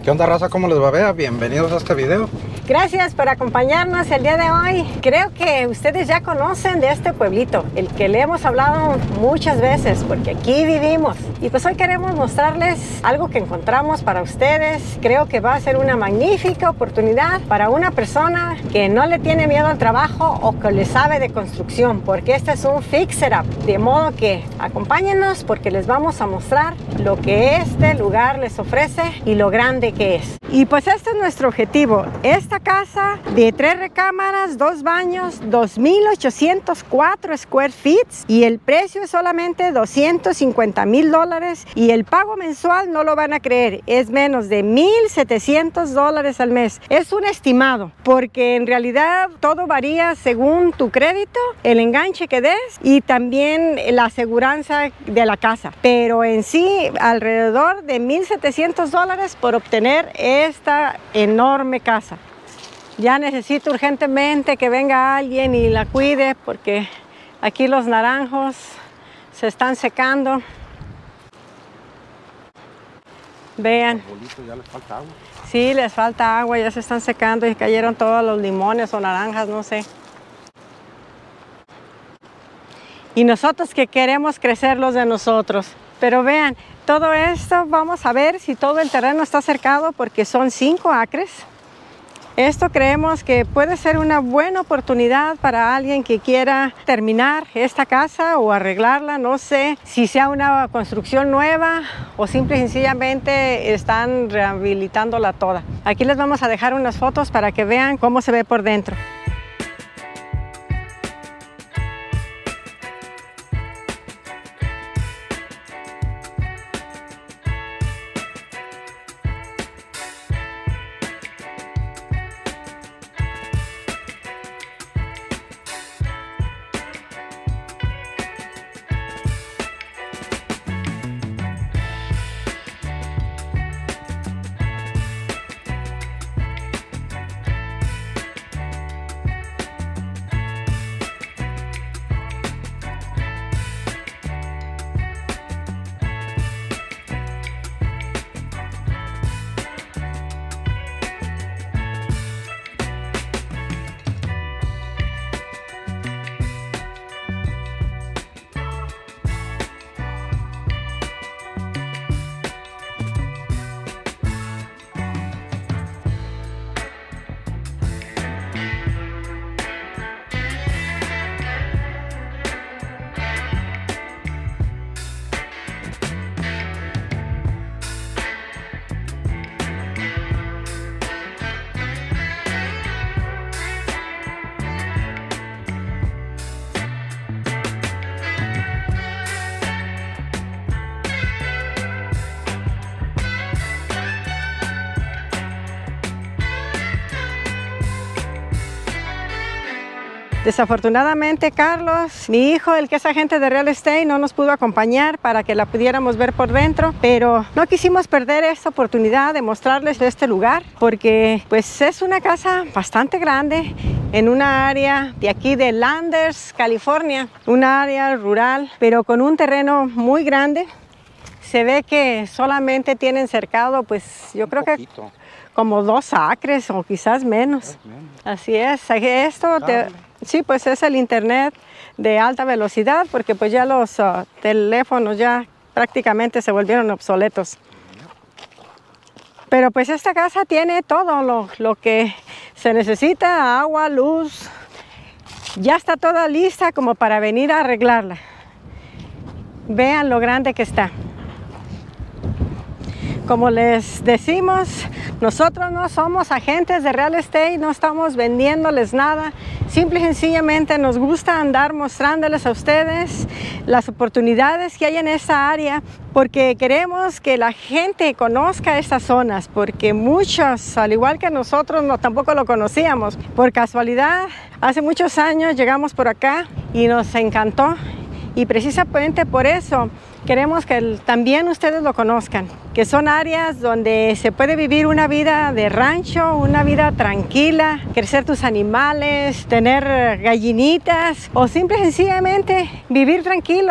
¿Qué onda, raza? ¿Cómo les va? Vea, bienvenidos a este video. Gracias por acompañarnos el día de hoy. Creo que ustedes ya conocen de este pueblito, el que le hemos hablado muchas veces, porque aquí vivimos. Y pues hoy queremos mostrarles algo que encontramos para ustedes. Creo que va a ser una magnífica oportunidad para una persona que no le tiene miedo al trabajo o que le sabe de construcción, porque este es un fixer-up. De modo que acompáñenos porque les vamos a mostrar lo que este lugar les ofrece y lo grande que es. Y pues este es nuestro objetivo. Esta casa de 3 recámaras, 2 baños, 2,804 square feet y el precio es solamente $250,000 y el pago mensual, no lo van a creer, es menos de $1,700 al mes. Es un estimado porque en realidad todo varía según tu crédito, el enganche que des y también la aseguranza de la casa, pero en sí alrededor de $1,700 por obtener esta enorme casa. Ya necesito urgentemente que venga alguien y la cuide porque aquí los naranjos se están secando. Vean. Ya les falta agua. Sí, les falta agua, ya se están secando y cayeron todos los limones o naranjas, no sé. Y nosotros que queremos crecer los de nosotros. Pero vean, todo esto vamos a ver si todo el terreno está cercado porque son 5 acres. Esto creemos que puede ser una buena oportunidad para alguien que quiera terminar esta casa o arreglarla. No sé si sea una construcción nueva o simple y sencillamente están rehabilitándola toda. Aquí les vamos a dejar unas fotos para que vean cómo se ve por dentro. Desafortunadamente, Carlos, mi hijo, el que es agente de real estate, no nos pudo acompañar para que la pudiéramos ver por dentro, pero no quisimos perder esta oportunidad de mostrarles este lugar porque pues es una casa bastante grande en una área de aquí de Landers, California, una área rural, pero con un terreno muy grande. Se ve que solamente tienen cercado, pues yo creo que como 2 acres o quizás menos. Así es. Esto sí, pues es el internet de alta velocidad porque pues ya los teléfonos ya prácticamente se volvieron obsoletos. Pero pues esta casa tiene todo lo que se necesita, agua, luz. Ya está toda lista como para venir a arreglarla. Vean lo grande que está. Como les decimos, nosotros no somos agentes de real estate, no estamos vendiéndoles nada. Simple y sencillamente nos gusta andar mostrándoles a ustedes las oportunidades que hay en esta área porque queremos que la gente conozca estas zonas porque muchos, al igual que nosotros, tampoco lo conocíamos. Por casualidad, hace muchos años llegamos por acá y nos encantó y precisamente por eso queremos que también ustedes lo conozcan, que son áreas donde se puede vivir una vida de rancho, una vida tranquila, crecer tus animales, tener gallinitas o simple y sencillamente vivir tranquilos.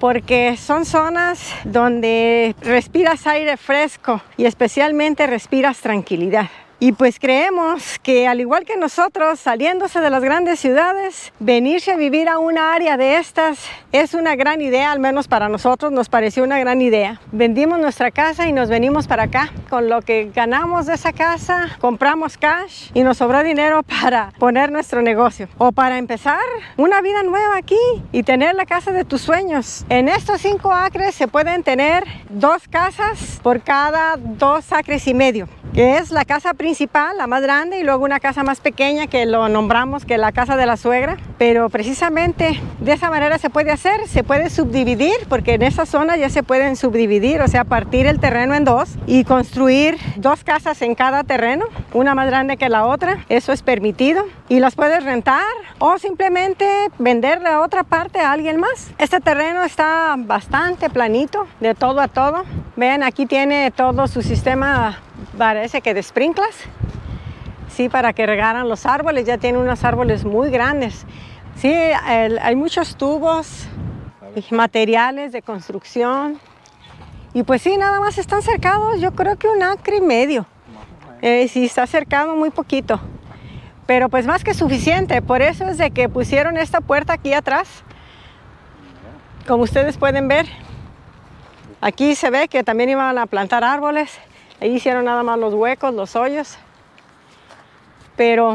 porque son zonas donde respiras aire fresco y especialmente respiras tranquilidad. Y pues creemos que al igual que nosotros, saliéndose de las grandes ciudades, venirse a vivir a una área de estas es una gran idea, al menos para nosotros nos pareció una gran idea. Vendimos nuestra casa y nos venimos para acá. Con lo que ganamos de esa casa, compramos cash y nos sobró dinero para poner nuestro negocio o para empezar una vida nueva aquí y tener la casa de tus sueños. En estos 5 acres se pueden tener 2 casas por cada 2 acres y medio, que es la casa principal, la más grande, y luego una casa más pequeña que lo nombramos que la casa de la suegra. Pero precisamente de esa manera se puede hacer, se puede subdividir, porque en esa zona ya se pueden subdividir, o sea, partir el terreno en 2 y construir 2 casas en cada terreno, una más grande que la otra. Eso es permitido y las puedes rentar o simplemente vender la otra parte a alguien más. Este terreno está bastante planito, de todo a todo. Vean, aquí tiene todo su sistema, parece que de sprinklas, sí, para que regaran los árboles. Ya tiene unos árboles muy grandes. Sí, hay muchos tubos y materiales de construcción. Y pues sí, nada más están cercados, yo creo que 1,5 acres. Sí, está cercado muy poquito. Pero pues más que suficiente. Por eso es de que pusieron esta puerta aquí atrás. Como ustedes pueden ver. Aquí se ve que también iban a plantar árboles. Ahí hicieron nada más los huecos, los hoyos. Pero,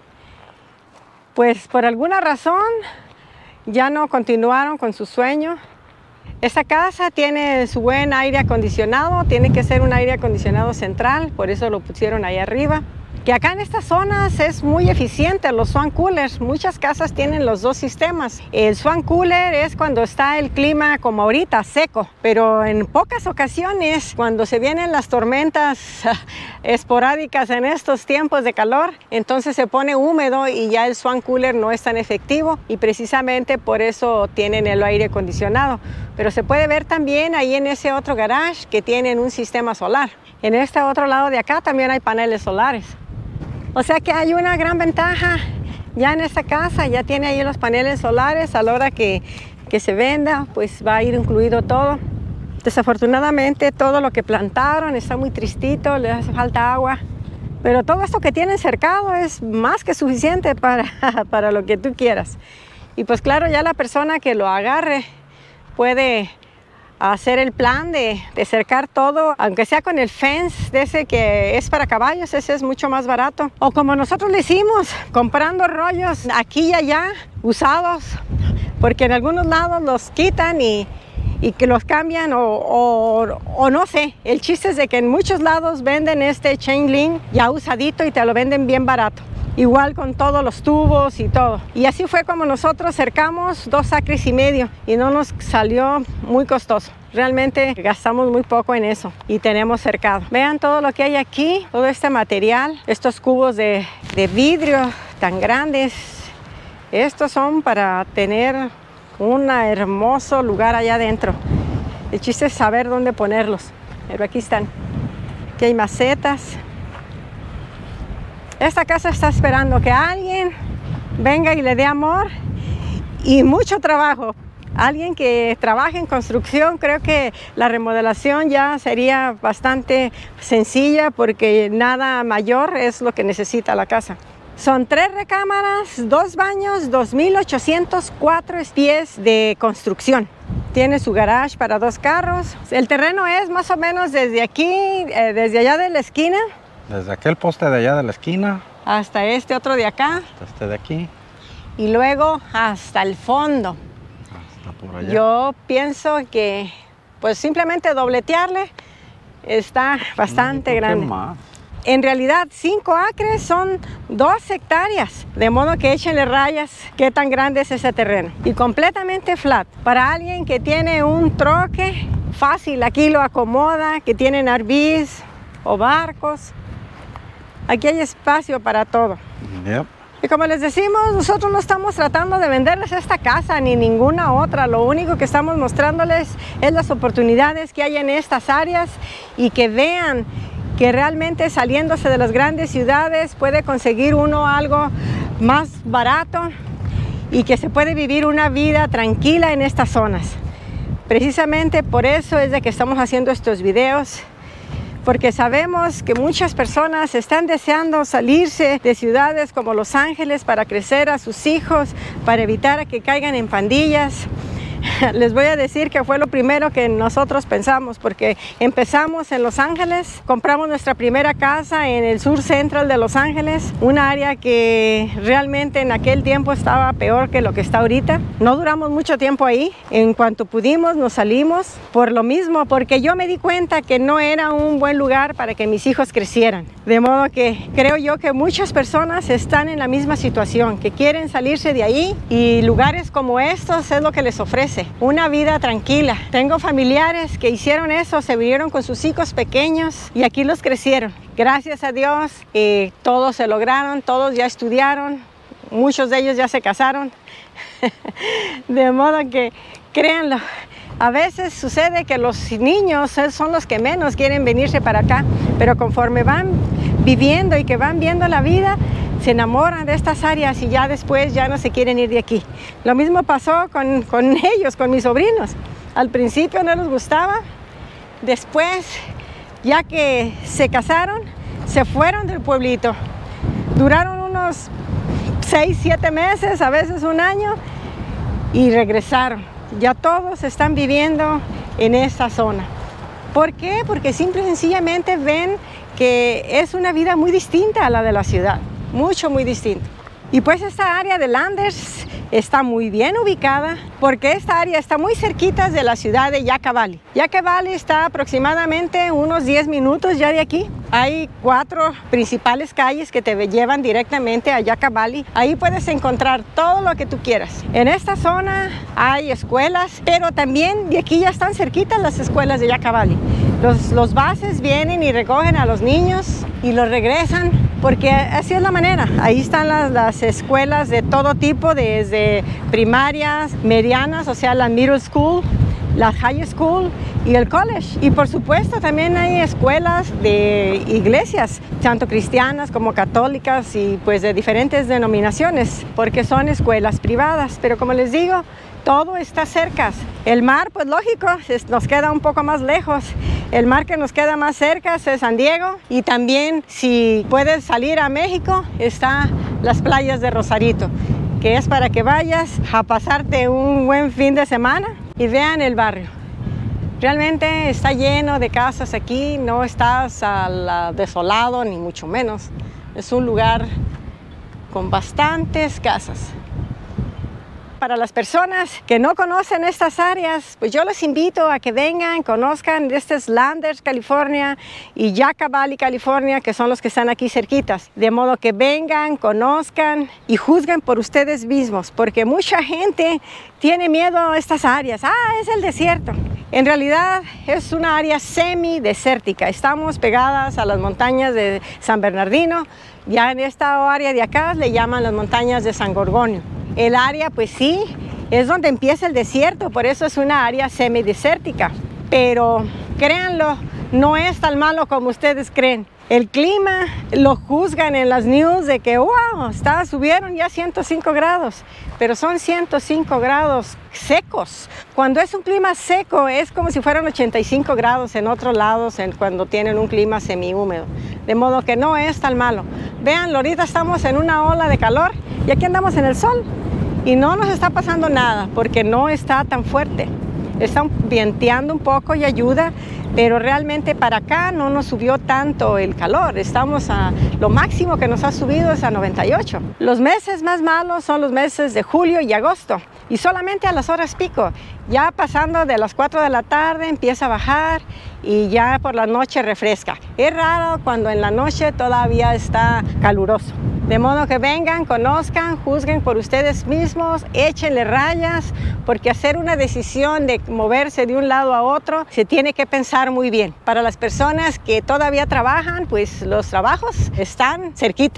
pues por alguna razón, ya no continuaron con su sueño. Esta casa tiene su buen aire acondicionado. Tiene que ser un aire acondicionado central, por eso lo pusieron ahí arriba. Que acá en estas zonas es muy eficiente los swan coolers. Muchas casas tienen los 2 sistemas. El swan cooler es cuando está el clima como ahorita, seco, pero en pocas ocasiones, cuando se vienen las tormentas esporádicas en estos tiempos de calor, entonces se pone húmedo y ya el swan cooler no es tan efectivo, y precisamente por eso tienen el aire acondicionado. Pero se puede ver también ahí en ese otro garage que tienen un sistema solar. En este otro lado de acá también hay paneles solares. O sea que hay una gran ventaja ya en esta casa. Ya tiene ahí los paneles solares. A la hora que se venda, pues va a ir incluido todo. Desafortunadamente todo lo que plantaron está muy tristito, le hace falta agua. Pero todo esto que tienen cercado es más que suficiente para lo que tú quieras. Y pues claro, ya la persona que lo agarre puede hacer el plan de cercar todo, aunque sea con el fence de ese que es para caballos. Ese es mucho más barato. O como nosotros le hicimos, comprando rollos aquí y allá, usados, porque en algunos lados los quitan y que los cambian o no sé. El chiste es de que en muchos lados venden este chain link ya usadito y te lo venden bien barato. Igual con todos los tubos y todo. Y así fue como nosotros cercamos 2,5 acres y no nos salió muy costoso. Realmente gastamos muy poco en eso y tenemos cercado. Vean todo lo que hay aquí, todo este material, estos cubos de vidrio tan grandes. Estos son para tener un hermoso lugar allá adentro. El chiste es saber dónde ponerlos. Pero aquí están. Aquí hay macetas. Esta casa está esperando que alguien venga y le dé amor y mucho trabajo. Alguien que trabaje en construcción. Creo que la remodelación ya sería bastante sencilla, porque nada mayor es lo que necesita la casa. Son 3 recámaras, 2 baños, 2,804 pies de construcción. Tiene su garage para 2 carros. El terreno es más o menos desde aquí, desde allá de la esquina. Desde aquel poste de allá de la esquina hasta este otro de acá. Hasta este de aquí. Y luego hasta el fondo. Hasta por allá. Yo pienso que pues simplemente dobletearle está bastante grande. Más. En realidad 5 acres son 2 hectáreas, de modo que échenle rayas qué tan grande es ese terreno. Y completamente flat. Para alguien que tiene un troque, fácil, aquí lo acomoda, que tienen RVs o barcos. Aquí hay espacio para todo. Yep. Y como les decimos, nosotros no estamos tratando de venderles esta casa ni ninguna otra. Lo único que estamos mostrándoles es las oportunidades que hay en estas áreas, y que vean que realmente saliéndose de las grandes ciudades puede conseguir uno algo más barato y que se puede vivir una vida tranquila en estas zonas. Precisamente por eso es de que estamos haciendo estos videos, porque sabemos que muchas personas están deseando salirse de ciudades como Los Ángeles para crecer a sus hijos, para evitar que caigan en pandillas. Les voy a decir que fue lo primero que nosotros pensamos, porque empezamos en Los Ángeles, compramos nuestra primera casa en el sur central de Los Ángeles, un área que realmente en aquel tiempo estaba peor que lo que está ahorita. No duramos mucho tiempo ahí, en cuanto pudimos nos salimos por lo mismo, porque yo me di cuenta que no era un buen lugar para que mis hijos crecieran. De modo que creo yo que muchas personas están en la misma situación, que quieren salirse de ahí, y lugares como estos es lo que les ofrece una vida tranquila. Tengo familiares que hicieron eso, se vinieron con sus hijos pequeños y aquí los crecieron. Gracias a Dios, todos se lograron, todos ya estudiaron, muchos de ellos ya se casaron. De modo que, créanlo, a veces sucede que los niños son los que menos quieren venirse para acá, pero conforme van viviendo y que van viendo la vida, se enamoran de estas áreas y ya después ya no se quieren ir de aquí. Lo mismo pasó con ellos, con mis sobrinos. Al principio no les gustaba, después, ya que se casaron, se fueron del pueblito. Duraron unos 6, 7 meses, a veces un año, y regresaron. Ya todos están viviendo en esa zona. ¿Por qué? Porque simple y sencillamente ven que es una vida muy distinta a la de la ciudad. Muy distinto. Y pues esta área de Landers está muy bien ubicada, porque esta área está muy cerquita de la ciudad de Yucca Valley. Yucca Valley está aproximadamente unos 10 minutos ya de aquí. Hay 4 principales calles que te llevan directamente a Yucca Valley. Ahí puedes encontrar todo lo que tú quieras. En esta zona hay escuelas, pero también de aquí ya están cerquitas las escuelas de Yucca Valley. Los buses vienen y recogen a los niños y los regresan, porque así es la manera. Ahí están las escuelas de todo tipo, desde primarias, medianas, o sea, la middle school, la high school y el college. Y por supuesto también hay escuelas de iglesias, tanto cristianas como católicas, y pues de diferentes denominaciones, porque son escuelas privadas. Pero como les digo, todo está cerca. El mar, pues lógico, nos queda un poco más lejos. El mar que nos queda más cerca es San Diego, y también si puedes salir a México, está las playas de Rosarito, que es para que vayas a pasarte un buen fin de semana y vean el barrio. Realmente está lleno de casas aquí, no estás desolado ni mucho menos. Es un lugar con bastantes casas. Para las personas que no conocen estas áreas, pues yo les invito a que vengan, conozcan. Este es Landers, California, y Yucca Valley, California, que son los que están aquí cerquitas. De modo que vengan, conozcan y juzguen por ustedes mismos, porque mucha gente tiene miedo a estas áreas. Es el desierto. En realidad es una área semidesértica. Estamos pegadas a las montañas de San Bernardino. Ya en esta área de acá le llaman las montañas de San Gorgonio. El área, pues sí, es donde empieza el desierto, por eso es una área semidesértica. Pero créanlo, no es tan malo como ustedes creen. El clima lo juzgan en las news de que, wow, subieron ya 105 grados, pero son 105 grados secos. Cuando es un clima seco es como si fueran 85 grados en otros lados cuando tienen un clima semihúmedo. De modo que no es tan malo. Vean, ahorita estamos en una ola de calor y aquí andamos en el sol. Y no nos está pasando nada porque no está tan fuerte. Está vienteando un poco y ayuda, pero realmente para acá no nos subió tanto el calor. Lo máximo que nos ha subido es a 98. Los meses más malos son los meses de julio y agosto, y solamente a las horas pico. Ya pasando de las 4 de la tarde empieza a bajar y ya por la noche refresca. Es raro cuando en la noche todavía está caluroso. De modo que vengan, conozcan, juzguen por ustedes mismos, échenle rayas, porque hacer una decisión de moverse de un lado a otro se tiene que pensar muy bien. Para las personas que todavía trabajan, pues los trabajos están cerquitas.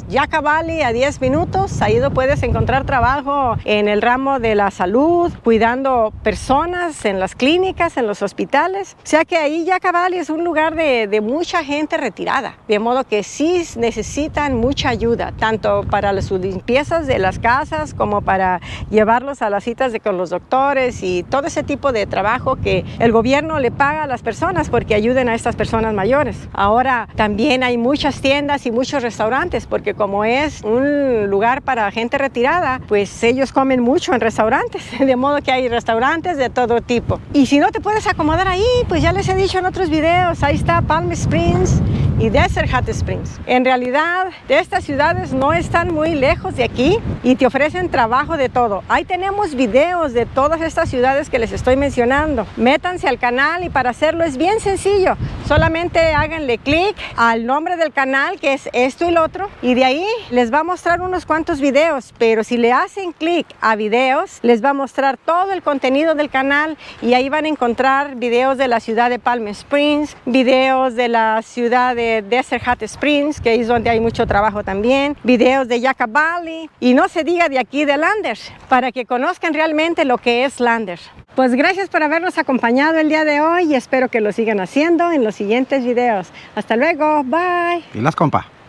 Yucca Valley a 10 minutos. Ahí puedes encontrar trabajo en el ramo de la salud, cuidando personas en las clínicas, en los hospitales. O sea que ahí Yucca Valley es un lugar de mucha gente retirada, de modo que sí necesitan mucha ayuda, tanto para las limpiezas de las casas como para llevarlos a las citas con los doctores y todo ese tipo de trabajo que el gobierno le paga a las personas porque ayuden a estas personas mayores. Ahora también hay muchas tiendas y muchos restaurantes porque como es un lugar para gente retirada, pues ellos comen mucho en restaurantes, de modo que hay restaurantes de todo tipo. Y si no te puedes acomodar ahí, pues ya les he dicho en otros videos, ahí está Palm Springs y Desert Hot Springs. En realidad, estas ciudades no están muy lejos de aquí y te ofrecen trabajo de todo. Ahí tenemos videos de todas estas ciudades que les estoy mencionando. Métanse al canal y para hacerlo es bien sencillo. Solamente háganle clic al nombre del canal, que es esto y lo otro, y de ahí les va a mostrar unos cuantos videos, pero si le hacen clic a videos, les va a mostrar todo el contenido del canal y ahí van a encontrar videos de la ciudad de Palm Springs, videos de la ciudad de Desert Hot Springs, que es donde hay mucho trabajo también, videos de Yucca Valley y no se diga de aquí de Landers, para que conozcan realmente lo que es Landers. Pues gracias por habernos acompañado el día de hoy y espero que lo sigan haciendo en los siguientes videos. Hasta luego, bye. Y las compa.